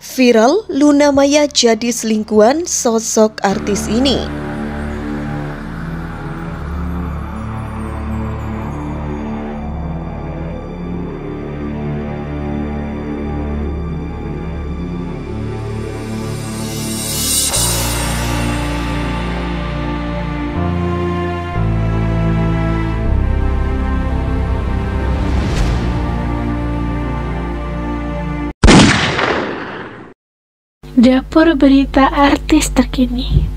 Viral, Luna Maya jadi selingkuhan sosok artis ini. Dapur berita artis terkini.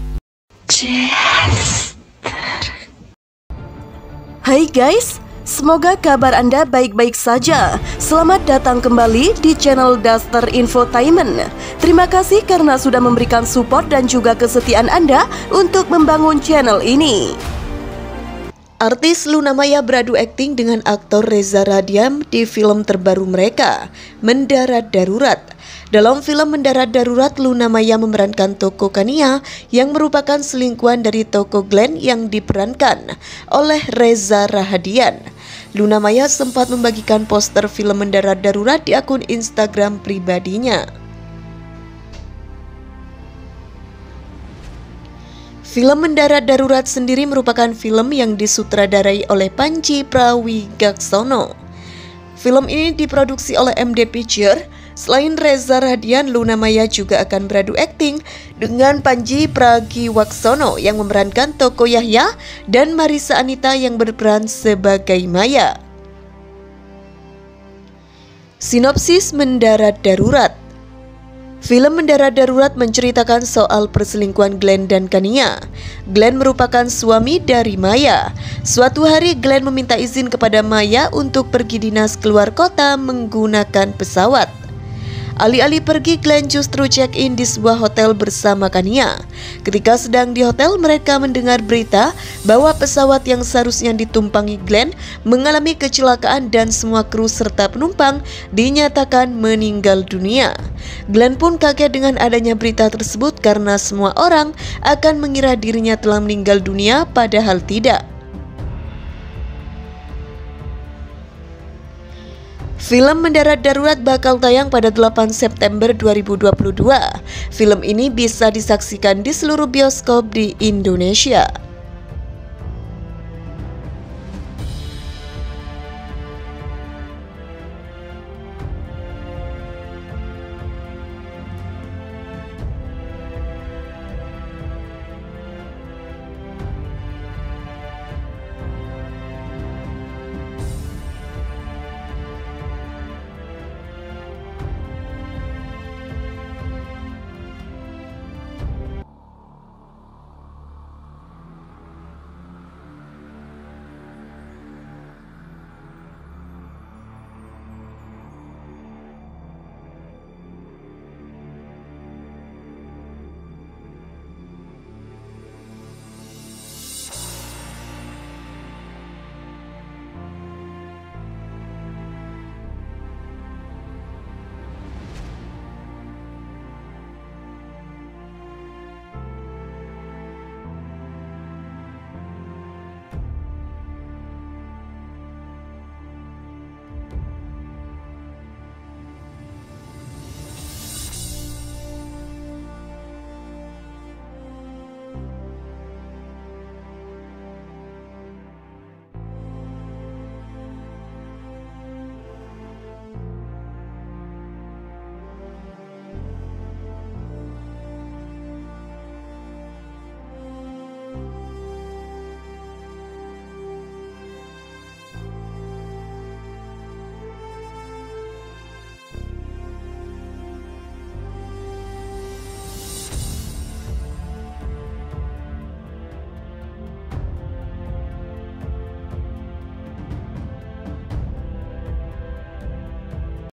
Hai guys, semoga kabar Anda baik-baik saja. Selamat datang kembali di channel Daster Infotainment. Terima kasih karena sudah memberikan support dan juga kesetiaan Anda untuk membangun channel ini. Artis Luna Maya beradu akting dengan aktor Reza Radian di film terbaru mereka, Mendarat Darurat. Dalam film Mendarat Darurat, Luna Maya memerankan Toko Kania yang merupakan selingkuhan dari Toko Glenn yang diperankan oleh Reza Rahadian. Luna Maya sempat membagikan poster film Mendarat Darurat di akun Instagram pribadinya. Film Mendarat Darurat sendiri merupakan film yang disutradarai oleh Panji Prawigaksono. Film ini diproduksi oleh MD Picture. Selain Reza Radian, Luna Maya juga akan beradu akting dengan Panji Pragiwaksono yang memerankan Toko Yahya dan Marissa Anita yang berperan sebagai Maya. Sinopsis Mendarat Darurat. Film Mendarat Darurat menceritakan soal perselingkuhan Glenn dan Kania. Glenn merupakan suami dari Maya. Suatu hari Glenn meminta izin kepada Maya untuk pergi dinas keluar kota menggunakan pesawat. Alih-alih pergi, Glenn justru check-in di sebuah hotel bersama Kania. Ketika sedang di hotel, mereka mendengar berita bahwa pesawat yang seharusnya ditumpangi Glenn mengalami kecelakaan dan semua kru serta penumpang dinyatakan meninggal dunia. Glenn pun kaget dengan adanya berita tersebut karena semua orang akan mengira dirinya telah meninggal dunia, padahal tidak. Film Mendarat Darurat bakal tayang pada 8 September 2022. Film ini bisa disaksikan di seluruh bioskop di Indonesia.